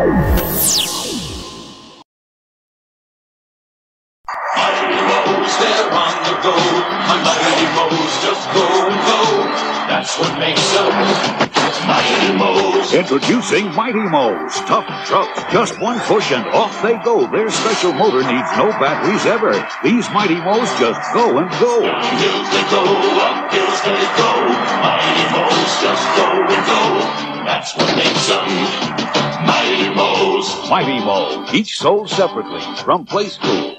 They're on the go. My mighty moles just go and go. That's what makes them mighty moles. Introducing Mighty Moles. Tough trucks. Just one push and off they go. Their special motor needs no batteries ever. These Mighty Moles just go and go. Down hills they go, up hills they go. Mighty moles just go and go. That's what makes them mighty moles. Mighty Mole. Each sold separately from Playskool.